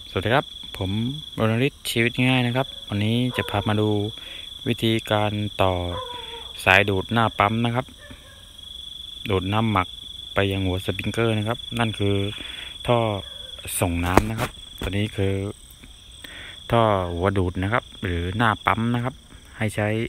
สวัสดีครับผมรณฤทธิ์ชีวิตง่ายนะครับวันนี้จะพามาดูวิธีการต่อสายดูดหน้าปั๊มนะครับดูดน้ำหมักไปยังหัวสปริงเกอร์นะครับนั่นคือท่อส่งน้ำนะครับตัวนี้คือท่อหัวดูดนะครับหรือหน้าปั๊มนะครับให้ใช้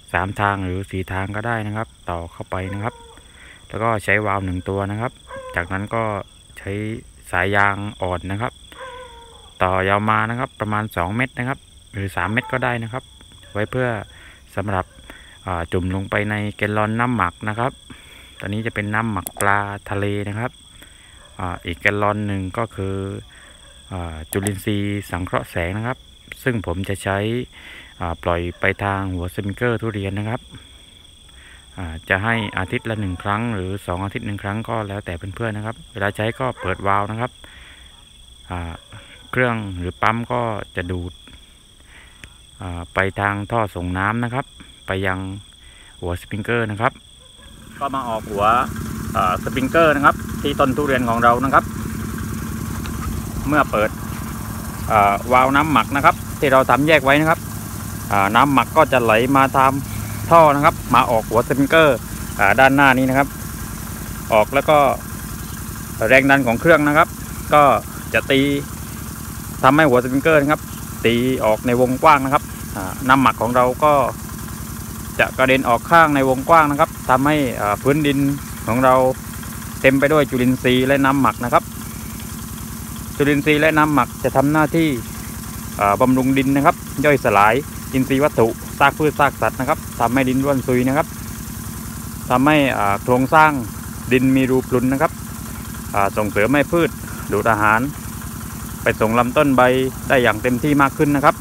3 ทางหรือ4 ทางก็ได้นะครับต่อเข้าไปนะครับแล้วก็ใช้วาล์ว1 ตัวนะครับจากนั้นก็ใช้สายยางอ่อนนะครับต่อยาวมานะครับประมาณ2 เมตรนะครับหรือ3 เมตรก็ได้นะครับไว้เพื่อสำหรับจุ่มลงไปในแกลลอนน้ำหมักนะครับตอนนี้จะเป็นน้ำหมักปลาทะเลนะครับอีกแกลลอนหนึ่งก็คือจุลินทรีย์สังเคราะห์แสงนะครับซึ่งผมจะใช้ปล่อยไปทางหัวสปริงเกอร์ทุเรียนนะครับจะให้อาทิตย์ละ1 ครั้งหรือ2 อาทิตย์1 ครั้งก็แล้วแต่เพื่อนๆนะครับเวลาใช้ก็เปิดวาล์วนะครับเครื่องหรือปั๊มก็จะดูดไปทางท่อส่งน้ำนะครับไปยังหัวสปริงเกอร์นะครับก็มาออกหัวสปริงเกอร์นะครับที่ต้นทุเรียนของเรานะครับเมื่อเปิดวาล์วน้ำหมักนะครับที่เราทำแยกไว้นะครับน้ำหมักก็จะไหลมาตามท่อนะครับมาออกหัวสปริงเกอร์ด้านหน้านี้นะครับออกแล้วก็แรงดันของเครื่องนะครับก็จะตีทำให้หัวสปริงเกอร์นะครับตีออกในวงกว้างนะครับน้ำหมักของเราก็จะกระเด็นออกข้างในวงกว้างนะครับทำให้พื้นดินของเราเต็มไปด้วยจุลินทรีย์และน้ำหมักนะครับจุลินทรีย์และน้ำหมักจะทำหน้าที่บำรุงดินนะครับย่อยสลายอินทรีย์วัตถุซากพืชซากสัตว์นะครับทำให้ดินร่วนซุยนะครับทำให้โครงสร้างดินมีรูพรุนนะครับส่งเสริมให้พืชดูดอาหารไปส่งลำต้นใบได้อย่างเต็มที่มากขึ้นนะครับ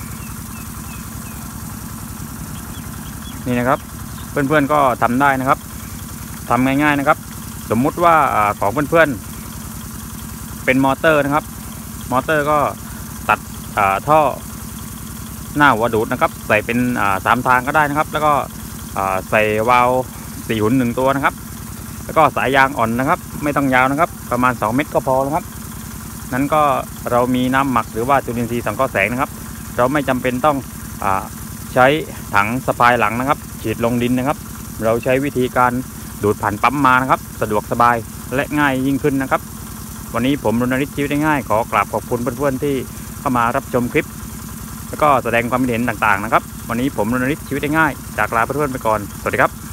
นี่นะครับเพื่อนๆก็ทำได้นะครับทำง่ายๆนะครับสมมุติว่าของเพื่อนๆเป็นมอเตอร์นะครับมอเตอร์ก็ตัดท่อหน้าหัวดูดนะครับใส่เป็น3 ทางก็ได้นะครับแล้วก็ใส่วาล์ว4 หุ่น1 ตัวนะครับแล้วก็สายยางอ่อนนะครับไม่ต้องยาวนะครับประมาณ2 เมตรก็พอแล้วครับนั้นก็เรามีน้ำหมักหรือว่าจุลินทรีย์สังเคราะห์แสงนะครับเราไม่จำเป็นต้องใช้ถังสะพายหลังนะครับฉีดลงดินนะครับเราใช้วิธีการดูดผ่านปั๊มมานะครับสะดวกสบายและง่ายยิ่งขึ้นนะครับวันนี้ผมรณฤทธิ์ชีวิตง่ายขอกราบขอบคุณเพื่อนๆที่เข้ามารับชมคลิปแล้วก็แสดงความคิดเห็นต่างๆนะครับวันนี้ผมรณฤทธิ์ชีวิตง่ายจากลาเพื่อนๆไปก่อนสวัสดีครับ